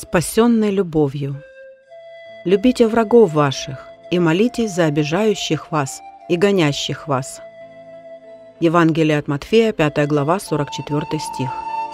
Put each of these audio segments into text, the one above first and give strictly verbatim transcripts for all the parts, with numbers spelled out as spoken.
Спасенной любовью. Любите врагов ваших и молитесь за обижающих вас и гонящих вас. Евангелие от Матфея, пятая глава, сорок четвёртый стих.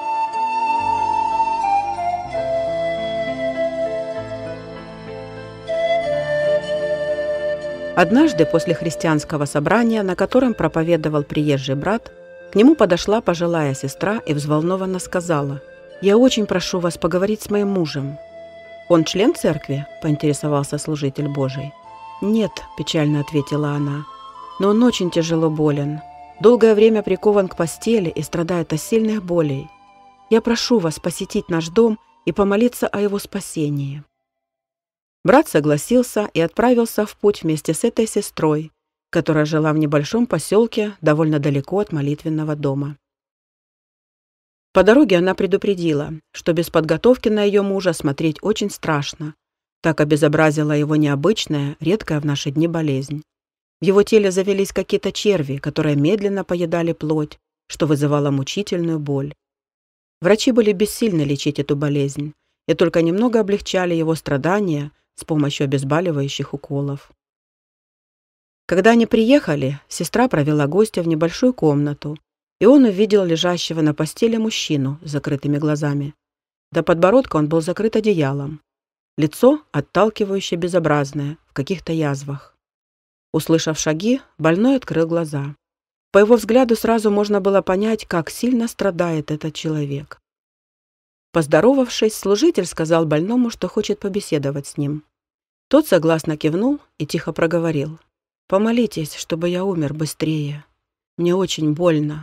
Однажды после христианского собрания, на котором проповедовал приезжий брат, к нему подошла пожилая сестра и взволнованно сказала: «Я очень прошу вас поговорить с моим мужем». «Он член церкви?» – поинтересовался служитель Божий. «Нет», – печально ответила она, – «но он очень тяжело болен, долгое время прикован к постели и страдает от сильных болей. Я прошу вас посетить наш дом и помолиться о его спасении». Брат согласился и отправился в путь вместе с этой сестрой, которая жила в небольшом поселке довольно далеко от молитвенного дома. По дороге она предупредила, что без подготовки на ее мужа смотреть очень страшно. Так обезобразила его необычная, редкая в наши дни болезнь. В его теле завелись какие-то черви, которые медленно поедали плоть, что вызывало мучительную боль. Врачи были бессильны лечить эту болезнь и только немного облегчали его страдания с помощью обезболивающих уколов. Когда они приехали, сестра провела гостя в небольшую комнату, и он увидел лежащего на постели мужчину с закрытыми глазами. До подбородка он был закрыт одеялом. Лицо отталкивающе безобразное, в каких-то язвах. Услышав шаги, больной открыл глаза. По его взгляду сразу можно было понять, как сильно страдает этот человек. Поздоровавшись, служитель сказал больному, что хочет побеседовать с ним. Тот согласно кивнул и тихо проговорил: «Помолитесь, чтобы я умер быстрее. Мне очень больно».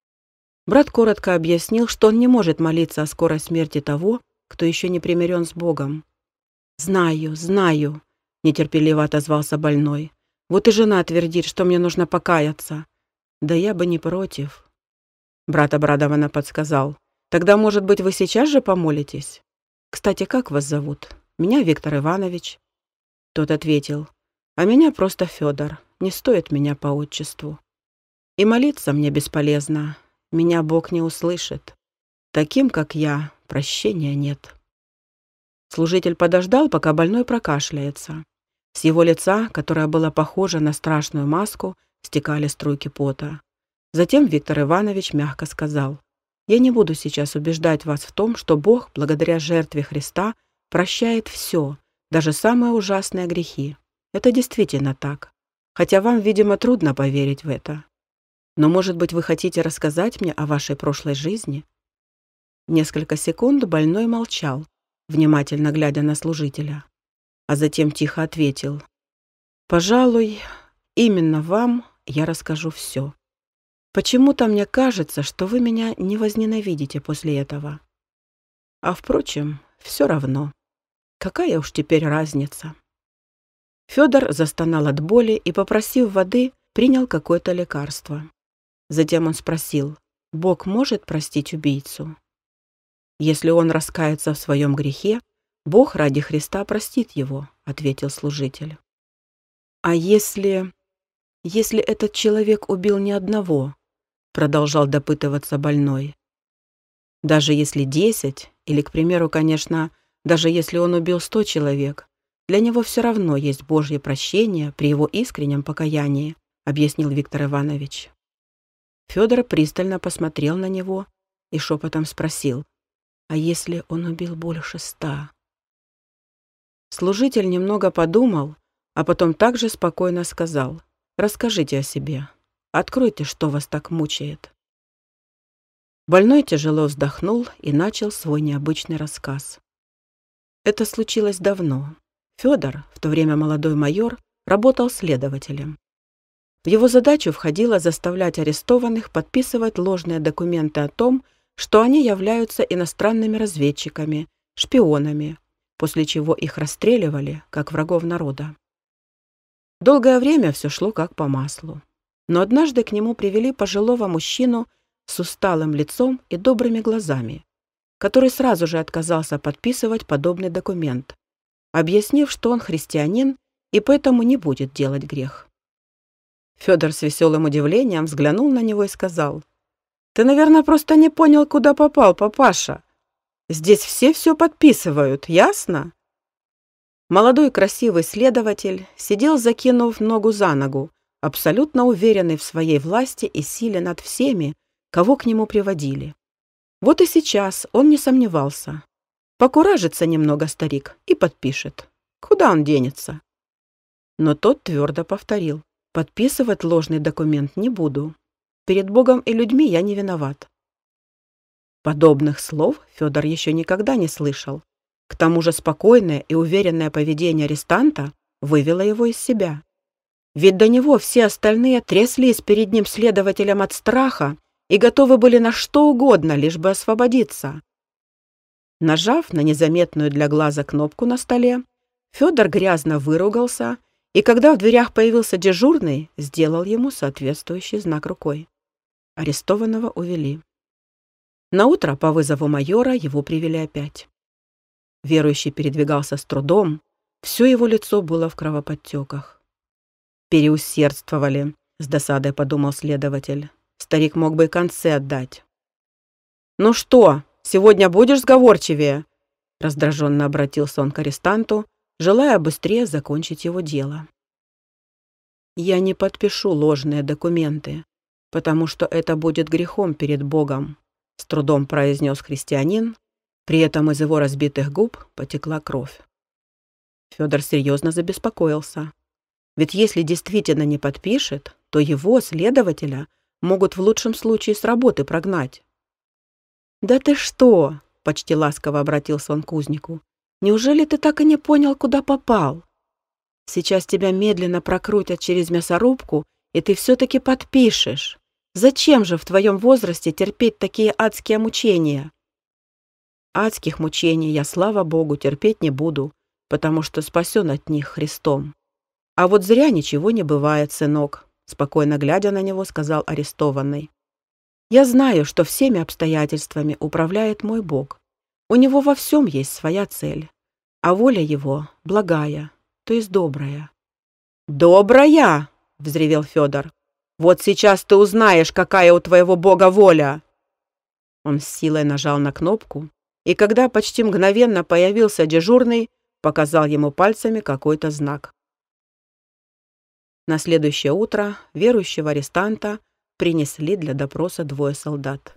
Брат коротко объяснил, что он не может молиться о скорой смерти того, кто еще не примирен с Богом. «Знаю, знаю», — нетерпеливо отозвался больной. «Вот и жена твердит, что мне нужно покаяться. Да я бы не против». Брат обрадованно подсказал: «Тогда, может быть, вы сейчас же помолитесь? Кстати, как вас зовут?» «Меня Виктор Иванович». Тот ответил: «А меня просто Федор. Не стоит меня по отчеству. И молиться мне бесполезно. Меня Бог не услышит. Таким, как я, прощения нет». Служитель подождал, пока больной прокашляется. С его лица, которое было похоже на страшную маску, стекали струйки пота. Затем Виктор Иванович мягко сказал: «Я не буду сейчас убеждать вас в том, что Бог, благодаря жертве Христа, прощает все, даже самые ужасные грехи. Это действительно так. Хотя вам, видимо, трудно поверить в это. Но, может быть, вы хотите рассказать мне о вашей прошлой жизни?» Несколько секунд больной молчал, внимательно глядя на служителя, а затем тихо ответил: «Пожалуй, именно вам я расскажу все. Почему-то мне кажется, что вы меня не возненавидите после этого. А, впрочем, все равно. Какая уж теперь разница?» Федор застонал от боли и, попросив воды, принял какое-то лекарство. Затем он спросил: «Бог может простить убийцу?» «Если он раскается в своем грехе, Бог ради Христа простит его», — ответил служитель. «А если... если этот человек убил не одного?» — продолжал допытываться больной. «Даже если десять, или, к примеру, конечно, даже если он убил сто человек, для него все равно есть Божье прощение при его искреннем покаянии», — объяснил Виктор Иванович. Федор пристально посмотрел на него и шепотом спросил: «А если он убил больше ста?» Служитель немного подумал, а потом также спокойно сказал: «Расскажите о себе. Откройте, что вас так мучает». Больной тяжело вздохнул и начал свой необычный рассказ. Это случилось давно. Федор, в то время молодой майор, работал следователем. В его задачу входило заставлять арестованных подписывать ложные документы о том, что они являются иностранными разведчиками, шпионами, после чего их расстреливали, как врагов народа. Долгое время все шло как по маслу. Но однажды к нему привели пожилого мужчину с усталым лицом и добрыми глазами, который сразу же отказался подписывать подобный документ, объяснив, что он христианин и поэтому не будет делать грех. Федор с веселым удивлением взглянул на него и сказал: «Ты, наверное, просто не понял, куда попал, папаша. Здесь все все подписывают, ясно?» Молодой красивый следователь сидел, закинув ногу за ногу, абсолютно уверенный в своей власти и силе над всеми, кого к нему приводили. Вот и сейчас он не сомневался. Покуражится немного старик и подпишет. Куда он денется? Но тот твердо повторил: «Подписывать ложный документ не буду. Перед Богом и людьми я не виноват». Подобных слов Федор еще никогда не слышал. К тому же спокойное и уверенное поведение арестанта вывело его из себя. Ведь до него все остальные тряслись перед ним следователем от страха и готовы были на что угодно, лишь бы освободиться. Нажав на незаметную для глаза кнопку на столе, Федор грязно выругался, и когда в дверях появился дежурный, сделал ему соответствующий знак рукой. Арестованного увели. Наутро по вызову майора его привели опять. Верующий передвигался с трудом, все его лицо было в кровоподтеках. «Переусердствовали», — с досадой подумал следователь. «Старик мог бы и концы отдать». «Ну что, сегодня будешь сговорчивее?» Раздраженно обратился он к арестанту, желая быстрее закончить его дело. «Я не подпишу ложные документы, потому что это будет грехом перед Богом», — с трудом произнес христианин. При этом из его разбитых губ потекла кровь. Федор серьезно забеспокоился. Ведь если действительно не подпишет, то его, следователя, могут в лучшем случае с работы прогнать. «Да ты что?» — почти ласково обратился он к узнику. «Неужели ты так и не понял, куда попал? Сейчас тебя медленно прокрутят через мясорубку, и ты все-таки подпишешь. Зачем же в твоем возрасте терпеть такие адские мучения?» «Адских мучений я, слава Богу, терпеть не буду, потому что спасен от них Христом. А вот зря ничего не бывает, сынок», — спокойно глядя на него, сказал арестованный. «Я знаю, что всеми обстоятельствами управляет мой Бог. У него во всем есть своя цель, а воля его благая, то есть добрая». «Добрая!» — взревел Федор. «Вот сейчас ты узнаешь, какая у твоего Бога воля!» Он с силой нажал на кнопку, и когда почти мгновенно появился дежурный, показал ему пальцами какой-то знак. На следующее утро верующего арестанта принесли для допроса двое солдат.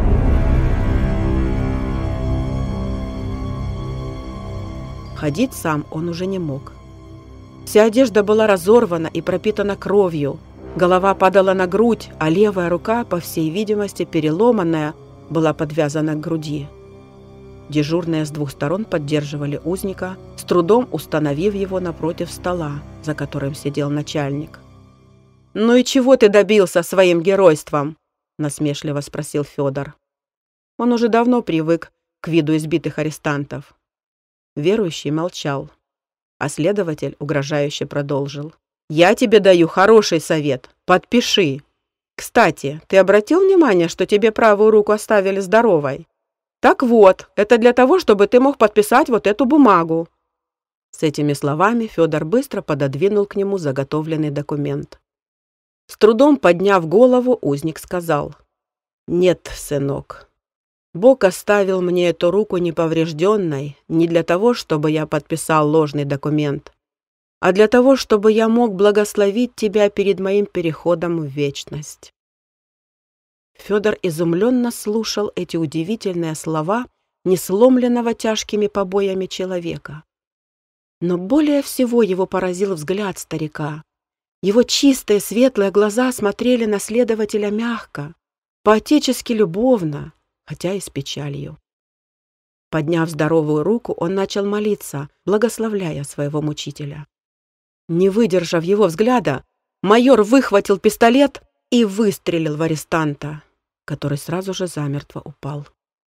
Ходить сам он уже не мог. Вся одежда была разорвана и пропитана кровью, голова падала на грудь, а левая рука, по всей видимости переломанная, была подвязана к груди. Дежурные с двух сторон поддерживали узника, с трудом установив его напротив стола, за которым сидел начальник. «Ну и чего ты добился своим геройством?» — насмешливо спросил Федор. Он уже давно привык к виду избитых арестантов. Верующий молчал, а следователь угрожающе продолжил. «Я тебе даю хороший совет. Подпиши. Кстати, ты обратил внимание, что тебе правую руку оставили здоровой? Так вот, это для того, чтобы ты мог подписать вот эту бумагу». С этими словами Федор быстро пододвинул к нему заготовленный документ. С трудом подняв голову, узник сказал: «Нет, сынок, Бог оставил мне эту руку неповрежденной не для того, чтобы я подписал ложный документ, а для того, чтобы я мог благословить тебя перед моим переходом в вечность». Федор изумленно слушал эти удивительные слова несломленного тяжкими побоями человека. Но более всего его поразил взгляд старика. Его чистые светлые глаза смотрели на следователя мягко, по-отечески любовно, хотя и с печалью. Подняв здоровую руку, он начал молиться, благословляя своего мучителя. Не выдержав его взгляда, майор выхватил пистолет и выстрелил в арестанта, который сразу же замертво упал.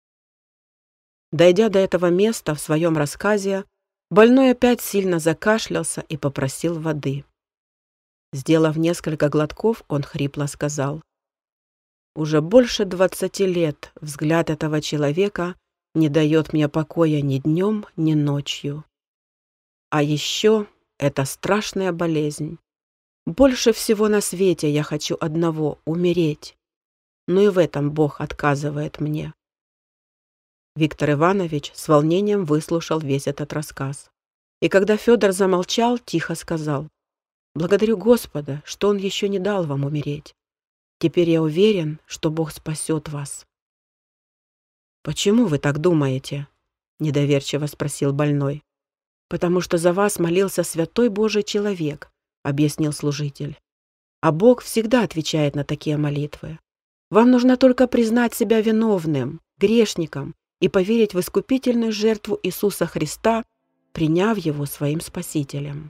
Дойдя до этого места в своем рассказе, больной опять сильно закашлялся и попросил воды. Сделав несколько глотков, он хрипло сказал: «Уже больше двадцати лет взгляд этого человека не дает мне покоя ни днем, ни ночью. А еще это страшная болезнь. Больше всего на свете я хочу одного — умереть. Но и в этом Бог отказывает мне». Виктор Иванович с волнением выслушал весь этот рассказ. И когда Федор замолчал, тихо сказал: «Благодарю Господа, что Он еще не дал вам умереть. Теперь я уверен, что Бог спасет вас». «Почему вы так думаете?» — недоверчиво спросил больной. «Потому что за вас молился святой Божий человек», — объяснил служитель. «А Бог всегда отвечает на такие молитвы. Вам нужно только признать себя виновным, грешником и поверить в искупительную жертву Иисуса Христа, приняв Его своим Спасителем».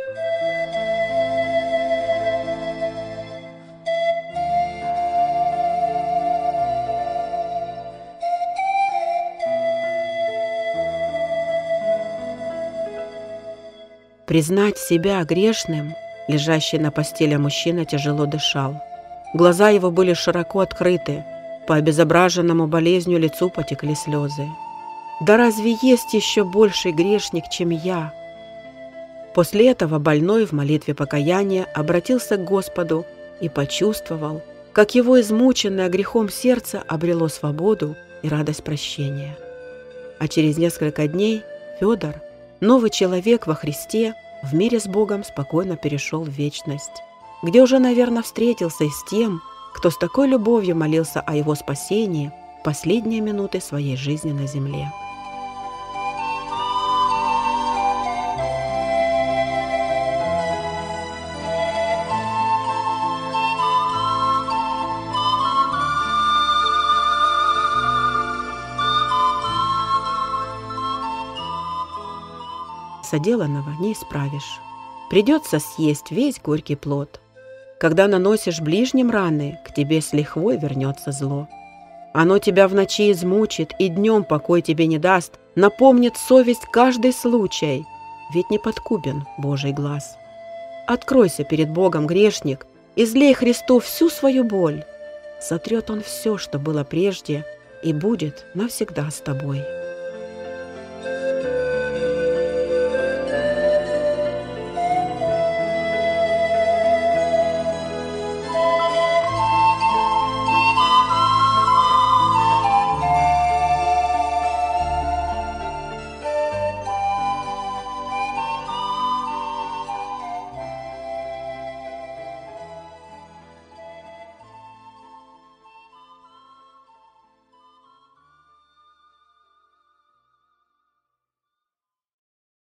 Признать себя грешным, лежащий на постели мужчина тяжело дышал. Глаза его были широко открыты, по обезображенному болезнью лицу потекли слезы. «Да разве есть еще больший грешник, чем я?» После этого больной в молитве покаяния обратился к Господу и почувствовал, как его измученное грехом сердце обрело свободу и радость прощения. А через несколько дней Федор, новый человек во Христе, в мире с Богом спокойно перешел в вечность, где уже, наверное, встретился и с тем, кто с такой любовью молился о его спасении в последние минуты своей жизни на земле. Соделанного не исправишь. Придется съесть весь горький плод. Когда наносишь ближним раны, к тебе с лихвой вернется зло. Оно тебя в ночи измучит и днем покой тебе не даст, напомнит совесть каждый случай, ведь не подкупен Божий глаз. Откройся перед Богом, грешник, излей Христу всю свою боль. Сотрет Он все, что было прежде, и будет навсегда с тобой.